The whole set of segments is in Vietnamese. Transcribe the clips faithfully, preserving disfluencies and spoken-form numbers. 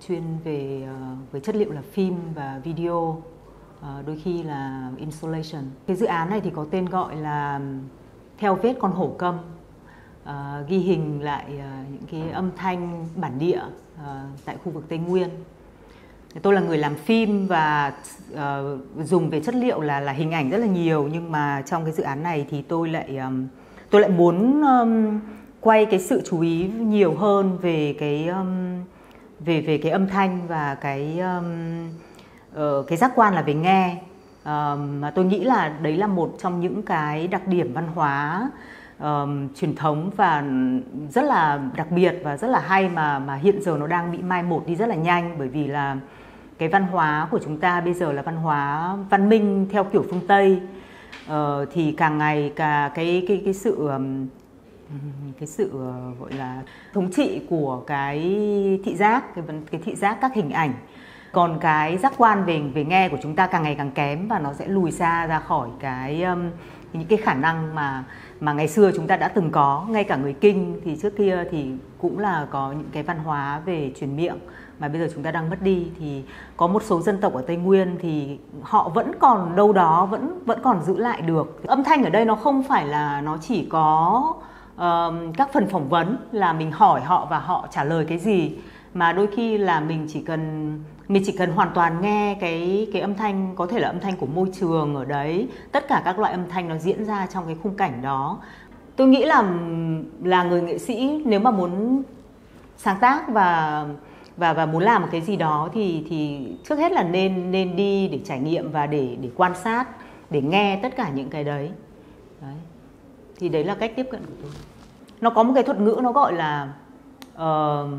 chuyên về uh, với chất liệu là phim và video, uh, đôi khi là installation. Cái dự án này thì có tên gọi là Theo vết con hổ câm, uh, ghi hình lại uh, những cái âm thanh bản địa uh, tại khu vực Tây Nguyên. Tôi là người làm phim và uh, dùng về chất liệu là là hình ảnh rất là nhiều, nhưng mà trong cái dự án này thì tôi lại um, tôi lại muốn um, quay cái sự chú ý nhiều hơn về cái um, về về cái âm thanh và cái um, uh, cái giác quan là về nghe. Uh, mà tôi nghĩ là đấy là một trong những cái đặc điểm văn hóa um, truyền thống và rất là đặc biệt và rất là hay mà mà hiện giờ nó đang bị mai một đi rất là nhanh, bởi vì là cái văn hóa của chúng ta bây giờ là văn hóa văn minh theo kiểu phương Tây, uh, thì càng ngày cả cái cái cái sự um, cái sự uh, gọi là thống trị của cái thị giác, cái cái thị giác các hình ảnh, còn cái giác quan về về nghe của chúng ta càng ngày càng kém và nó sẽ lùi xa ra khỏi cái um, những cái khả năng mà mà ngày xưa chúng ta đã từng có. Ngay cả người Kinh thì trước kia thì cũng là có những cái văn hóa về truyền miệng mà bây giờ chúng ta đang mất đi. Thì có một số dân tộc ở Tây Nguyên thì họ vẫn còn đâu đó, vẫn vẫn còn giữ lại được. Âm thanh ở đây nó không phải là nó chỉ có uh, các phần phỏng vấn là mình hỏi họ và họ trả lời cái gì, mà đôi khi là mình chỉ cần mình chỉ cần hoàn toàn nghe cái cái âm thanh, có thể là âm thanh của môi trường ở đấy, tất cả các loại âm thanh nó diễn ra trong cái khung cảnh đó. Tôi nghĩ là là người nghệ sĩ nếu mà muốn sáng tác và và và muốn làm một cái gì đó thì thì trước hết là nên nên đi để trải nghiệm và để để quan sát, để nghe tất cả những cái đấy. Đấy. Thì đấy là cách tiếp cận của tôi. Nó có một cái thuật ngữ nó gọi là uh,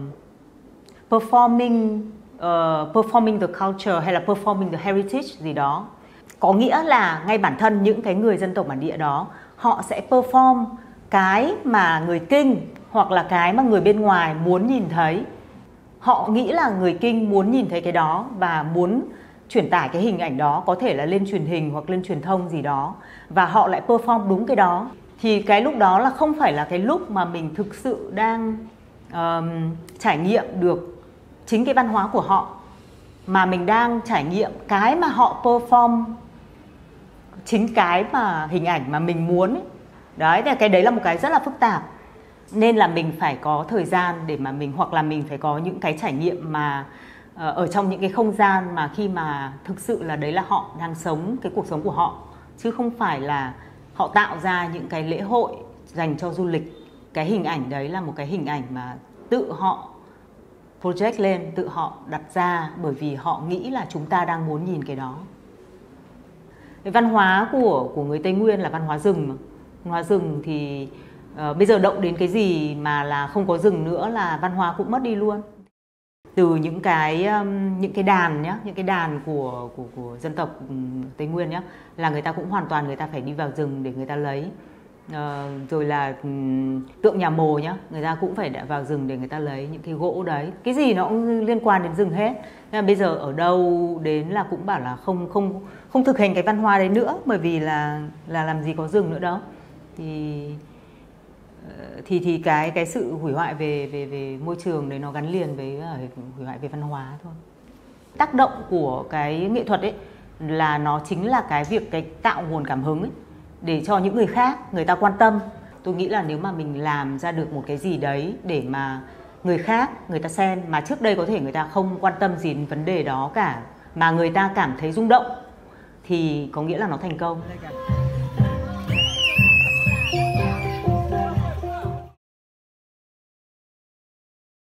performing uh, performing the culture hay là performing the heritage gì đó. Có nghĩa là ngay bản thân những cái người dân tộc bản địa đó họ sẽ perform cái mà người Kinh hoặc là cái mà người bên ngoài muốn nhìn thấy. Họ nghĩ là người Kinh muốn nhìn thấy cái đó và muốn truyền tải cái hình ảnh đó, có thể là lên truyền hình hoặc lên truyền thông gì đó, và họ lại perform đúng cái đó. Thì cái lúc đó là không phải là cái lúc mà mình thực sự đang um, trải nghiệm được chính cái văn hóa của họ, mà mình đang trải nghiệm cái mà họ perform, chính cái mà hình ảnh mà mình muốn ấy. Đấy, thì cái đấy là một cái rất là phức tạp. Nên là mình phải có thời gian để mà mình, hoặc là mình phải có những cái trải nghiệm mà uh, ở trong những cái không gian mà khi mà thực sự là đấy là họ đang sống cái cuộc sống của họ, chứ không phải là họ tạo ra những cái lễ hội dành cho du lịch. Cái hình ảnh đấy là một cái hình ảnh mà tự họ project lên, tự họ đặt ra, bởi vì họ nghĩ là chúng ta đang muốn nhìn cái đó. Cái văn hóa của của người Tây Nguyên là văn hóa rừng mà. Văn hóa rừng thì uh, bây giờ động đến cái gì mà là không có rừng nữa là văn hóa cũng mất đi luôn. Từ những cái um, những cái đàn nhá, những cái đàn của của của dân tộc um, Tây Nguyên nhá, là người ta cũng hoàn toàn người ta phải đi vào rừng để người ta lấy. Uh, rồi là um, tượng nhà mồ nhá, người ta cũng phải vào rừng để người ta lấy những cái gỗ đấy. Cái gì nó cũng liên quan đến rừng hết. Nên là bây giờ ở đâu đến là cũng bảo là không không không thực hành cái văn hóa đấy nữa, bởi vì là là làm gì có rừng nữa đâu. Thì thì thì cái cái sự hủy hoại về về về môi trường đấy nó gắn liền với hủy hoại về văn hóa thôi. Tác động của cái nghệ thuật ấy là nó chính là cái việc cái tạo nguồn cảm hứng ấy, để cho những người khác người ta quan tâm. Tôi nghĩ là nếu mà mình làm ra được một cái gì đấy để mà người khác người ta xem, mà trước đây có thể người ta không quan tâm gì đến vấn đề đó cả, mà người ta cảm thấy rung động, thì có nghĩa là nó thành công.